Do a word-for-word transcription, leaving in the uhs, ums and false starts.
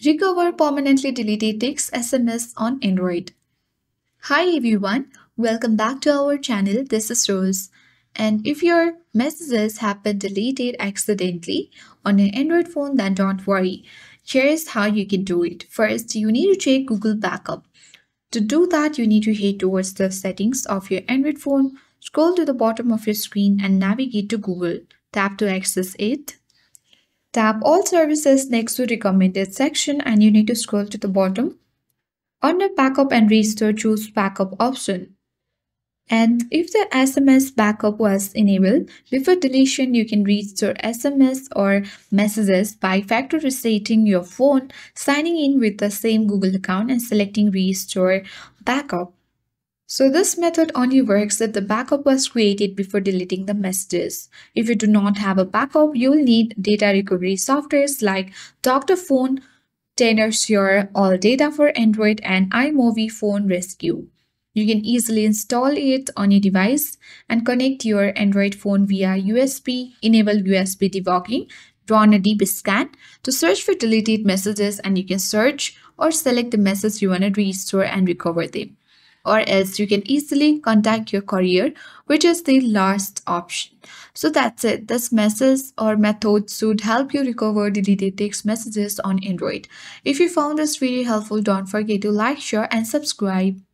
Recover permanently deleted text S M S on Android. Hi everyone, welcome back to our channel. This is Rose. And if your messages have been deleted accidentally on an Android phone, then don't worry. Here's how you can do it. First, you need to check Google Backup. To do that, you need to head towards the settings of your Android phone, scroll to the bottom of your screen and navigate to Google. Tap to access it. Tap All Services next to Recommended section and you need to scroll to the bottom. Under Backup and Restore, choose Backup option. And if the S M S backup was enabled, before deletion you can restore S M S or messages by factory resetting your phone, signing in with the same Google account and selecting Restore Backup. So this method only works if the backup was created before deleting the messages. If you do not have a backup, you'll need data recovery softwares like Doctor.Fone, TenorSure, All Data for Android, and iMobie PhoneRescue. You can easily install it on your device and connect your Android phone via U S B, enable U S B Debugging, run a deep scan to search for deleted messages, and you can search or select the message you want to restore and recover them. Or else you can easily contact your courier, which is the last option. So that's it. This message or method should help you recover deleted text messages on Android. If you found this video helpful, don't forget to like, share and subscribe.